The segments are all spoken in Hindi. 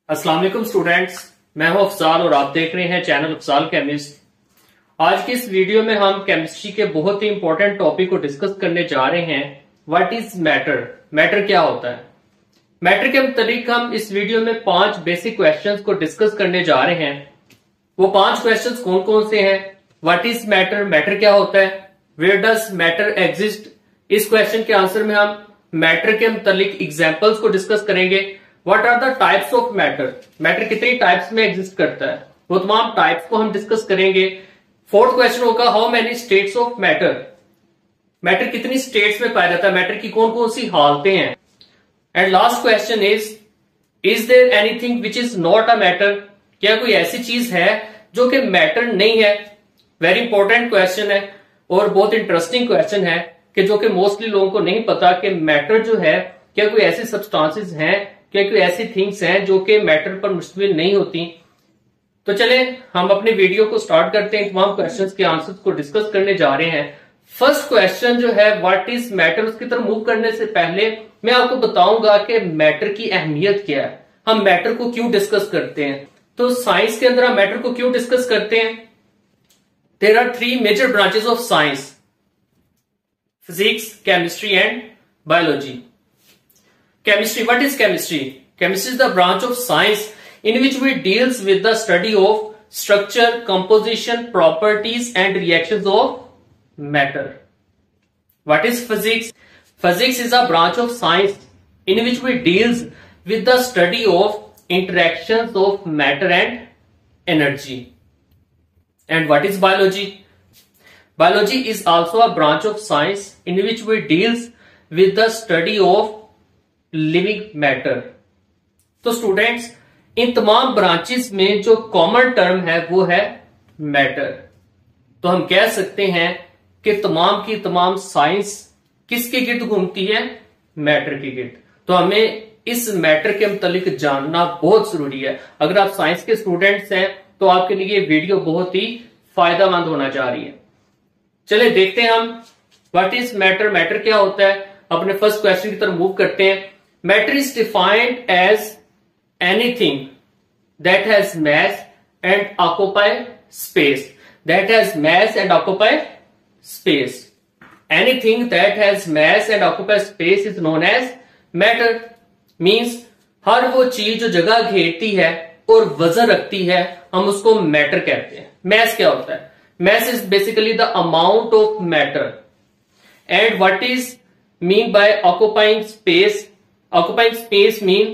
अस्सलाम वालेकुम स्टूडेंट्स, मैं हूं अफजाल और आप देख रहे हैं चैनल अफजाल केमिस्ट। आज की इस वीडियो में हम केमिस्ट्री के बहुत ही इंपॉर्टेंट टॉपिक को डिस्कस करने जा रहे हैं। What is matter? मैटर क्या होता है? मैटर के मुताबिक हम इस वीडियो में 5 बेसिक क्वेश्चंस को डिस्कस करने जा रहे हैं। वो 5 क्वेश्चंस कौन कौन से हैं? What is matter? मैटर क्या होता है? Where does matter exist? इस क्वेश्चन के आंसर में हम मैटर के मुताबिक एग्जाम्पल्स को डिस्कस करेंगे। What are the types of matter? Matter कितनी टाइप्स में एग्जिस्ट करता है, वो तमाम टाइप्स को हम डिस्कस करेंगे। 4th क्वेश्चन होगा how many states of matter? Matter कितनी स्टेट्स में पाया जाता है, मैटर की कौन कौन सी हालतें हैं। And last question is there anything which is not a matter? क्या कोई ऐसी चीज है जो कि मैटर नहीं है? वेरी इंपॉर्टेंट क्वेश्चन है और बहुत इंटरेस्टिंग क्वेश्चन है कि जो कि मोस्टली लोगों को नहीं पता कि मैटर जो है, क्या कोई ऐसी सब्सटेंसेस हैं, क्या कोई ऐसी थिंग्स हैं जो कि मैटर पर मुश्तमिल नहीं होती। तो चले हम अपने वीडियो को स्टार्ट करते हैं। तमाम क्वेश्चंस के आंसर्स को डिस्कस करने जा रहे हैं। फर्स्ट क्वेश्चन जो है व्हाट इज मैटर, उसकी तरफ मूव करने से पहले मैं आपको बताऊंगा कि मैटर की अहमियत क्या है, हम मैटर को क्यों डिस्कस करते हैं। तो साइंस के अंदर हम मैटर को क्यों डिस्कस करते हैं? There are 3 major branches of science: physics, chemistry and biology. Chemistry. What is chemistry? Chemistry is the branch of science in which we deals with the study of structure, composition, properties and reactions of matter. What is physics? Physics is a branch of science in which we deals with the study of interactions of matter and energy. And what is biology? Biology is also a branch of science in which we deals with the study of living matter. तो स्टूडेंट्स, इन तमाम ब्रांचेस में जो कॉमन टर्म है वो है मैटर। तो हम कह सकते हैं कि तमाम की तमाम साइंस किसके गिर्द घूमती है? मैटर के गिर्द। तो हमें इस मैटर के मुतालिक जानना बहुत जरूरी है। अगर आप साइंस के स्टूडेंट्स हैं तो आपके लिए ये वीडियो बहुत ही फायदेमंद होना जा रही है। चले देखते हैं हम व्हाट इज मैटर, मैटर क्या होता है। अपने फर्स्ट क्वेश्चन की तरफ मूव करते हैं। Matter is defined as anything that has mass and occupy space. That has mass and occupy space. Anything that has mass and occupy space is known as matter. Means हर वो चीज जो जगह घेरती है और वजन रखती है, हम उसको मैटर कहते हैं। मैस क्या होता है? Mass is basically the amount of matter. And what is mean by occupying space? Occupying space mean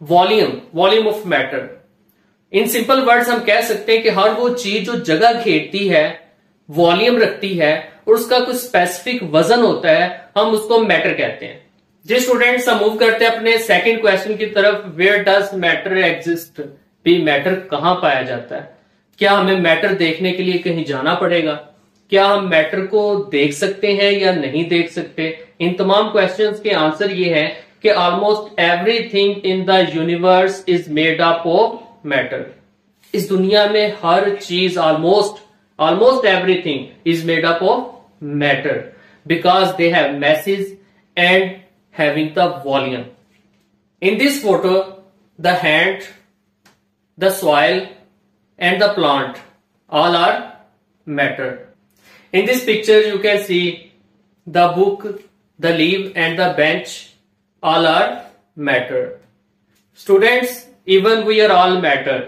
volume of matter. In simple words हम कह सकते हैं कि हर वो चीज जो जगह घेरती है, वॉल्यूम रखती है और उसका कुछ स्पेसिफिक वजन होता है, हम उसको मैटर कहते हैं। जी स्टूडेंट्स, हम मूव करते हैं अपने सेकंड क्वेश्चन की तरफ। Where does matter exist? भी मैटर कहां पाया जाता है? क्या हमें मैटर देखने के लिए कहीं जाना पड़ेगा? क्या हम मैटर को देख सकते हैं या नहीं देख सकते? इन तमाम क्वेश्चंस के आंसर ये है कि almost everything in the universe is made up of matter. इस दुनिया में हर चीज almost everything is made up of matter because they have masses and having the volume. In this photo the hand, the soil and the plant all are matter. In this picture you can see the book, the leave and the bench all are matter. Students, even we are all matter.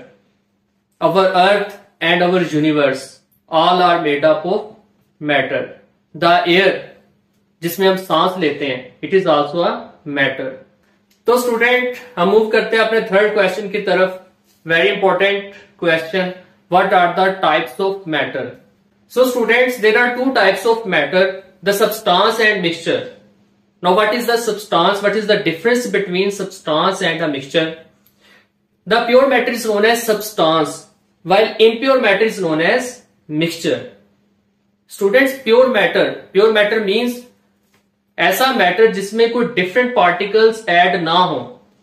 Our earth and our universe all are made up of matter. The air जिसमें हम सांस लेते हैं, it is also a matter. तो स्टूडेंट, हम मूव करते हैं अपने थर्ड क्वेश्चन की तरफ। Very important question, what are the types of matter? So students, there are 2 types of matter, the substance and mixture. Now what is the substance? What is the difference between substance and a mixture? The pure matter is known as substance, while impure matter is known as mixture. Students, pure matter means ऐसा मैटर जिसमें कोई डिफरेंट पार्टिकल्स ऐड ना हो,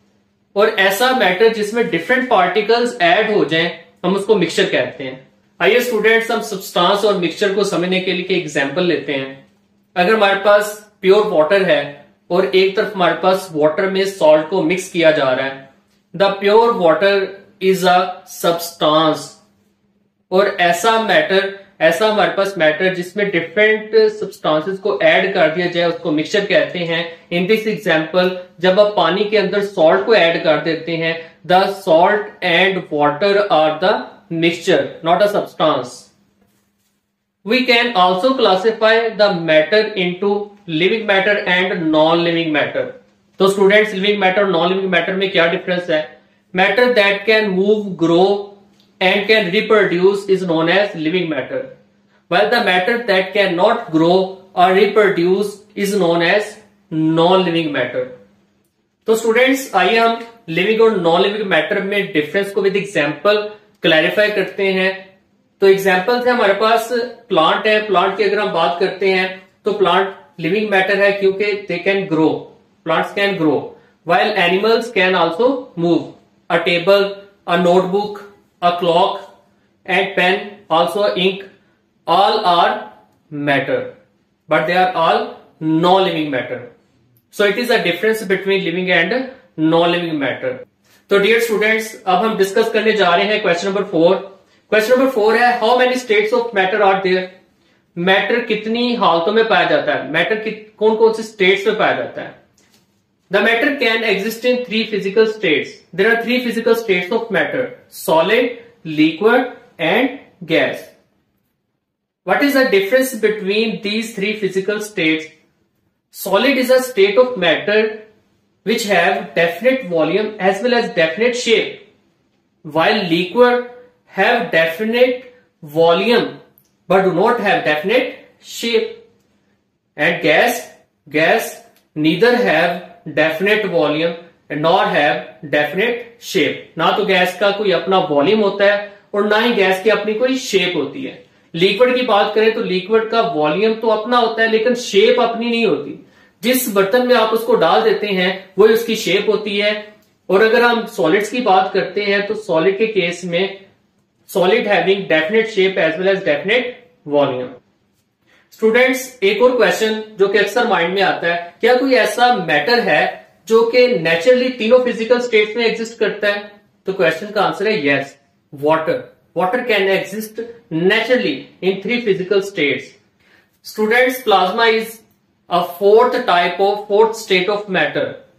और ऐसा मैटर जिसमें डिफरेंट पार्टिकल्स ऐड हो जाएं, हम उसको मिक्सचर कहते हैं। आइए स्टूडेंट्स, हम सब्सटेंस और मिक्सचर को समझने के लिए एग्जांपल लेते हैं। अगर हमारे पास प्योर वाटर है और एक तरफ हमारे पास वाटर में सॉल्ट को मिक्स किया जा रहा है, the pure water is a substance. और ऐसा हमारे पास मैटर जिसमें डिफरेंट सब्सटेंसेस को ऐड कर दिया जाए उसको मिक्सचर कहते हैं। इन दिस एग्जांपल, जब आप पानी के अंदर सॉल्ट को ऐड कर देते हैं, the salt and water are the mixture, not a substance. We can also classify the matter into living matter and non-living matter. तो स्टूडेंट्स, लिविंग मैटर और नॉन लिविंग मैटर में क्या डिफरेंस है? Matter that can move, grow and can reproduce is known as living matter, while the matter that cannot grow or reproduce is known as non-living matter. तो स्टूडेंट्स, आइए हम लिविंग और नॉन लिविंग मैटर में डिफरेंस को विद एग्जांपल क्लैरिफाई करते हैं। तो एग्जाम्पल्स है हमारे पास, प्लांट है। प्लांट की अगर हम बात करते हैं तो प्लांट लिविंग मैटर है क्योंकि they can grow, plants can grow, while animals can also move. A table, a notebook, a clock and pen, also ink, all are matter but they are all non living matter. So it is a difference between living and non living matter. तो डियर स्टूडेंट्स, अब हम डिस्कस करने जा रहे हैं क्वेश्चन नंबर 4। क्वेश्चन नंबर 4 है, how many states of matter are there? Matter कितनी हालतों में पाया जाता है? मैटर कौन कौन से स्टेट्स में पाया जाता है? The matter can exist in 3 physical states. There are 3 physical states of matter, solid, liquid and gas. What is the difference between these 3 physical states? Solid is a state of matter which have definite volume as well as definite shape, while liquid have definite volume but do not have definite shape, and gas neither have definite volume nor have definite shape. ना तो गैस का कोई अपना वॉल्यूम होता है और ना ही गैस की अपनी कोई शेप होती है। लिक्विड की बात करें तो लिक्विड का वॉल्यूम तो अपना होता है लेकिन शेप अपनी नहीं होती। जिस बर्तन में आप उसको डाल देते हैं वही उसकी शेप होती है। और अगर हम सॉलिड्स की बात करते हैं तो सॉलिड के केस में solid having definite shape as well as definite volume. Students, एक और क्वेश्चन जो कि अक्सर माइंड में आता है, क्या कोई ऐसा मैटर है जो कि नेचुरली तीनों फिजिकल स्टेट्स में एग्जिस्ट करता है? तो क्वेश्चन का आंसर है yes, water can exist naturally in 3 physical states. Students, plasma is a fourth state of matter.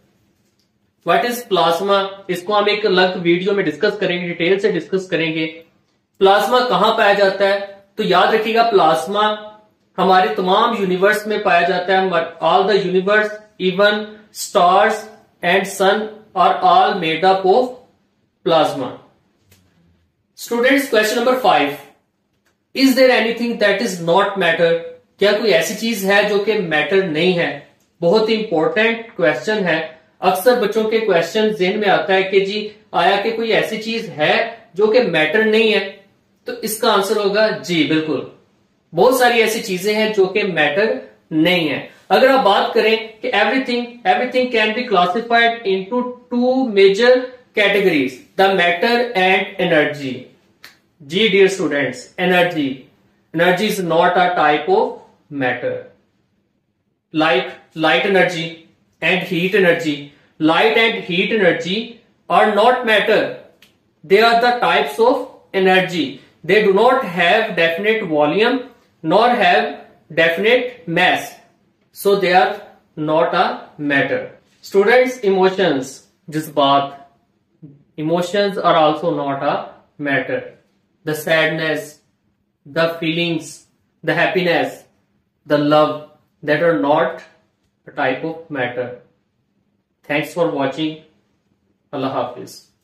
What is plasma? इसको हम एक अलग वीडियो में डिस्कस करेंगे, डिटेल से डिस्कस करेंगे। प्लाज्मा कहां पाया जाता है? तो याद रखिएगा, प्लाज्मा हमारे तमाम यूनिवर्स में पाया जाता है। All the universe, even stars and sun are all made up of plasma. Students, question number 5, is there anything that is not matter? क्या कोई ऐसी चीज है जो कि मैटर नहीं है? बहुत ही इंपॉर्टेंट क्वेश्चन है। अक्सर बच्चों के क्वेश्चन ज़हन में आता है कि जी आया कि कोई ऐसी चीज है जो कि मैटर नहीं है? तो इसका आंसर होगा जी बिल्कुल, बहुत सारी ऐसी चीजें हैं जो कि मैटर नहीं है। अगर आप बात करें कि everything can be classified into 2 major categories, the matter and energy. जी dear students, energy is not a type of matter. Like light energy and heat energy. Light and heat energy are not matter. They are the types of energy. They do not have definite volume nor have definite mass. So they are not a matter. Students, emotions, jazbaat, emotions are also not a matter. The sadness, the feelings, the happiness, the love, that are not a type of matter. Thanks for watching. Allah Hafiz.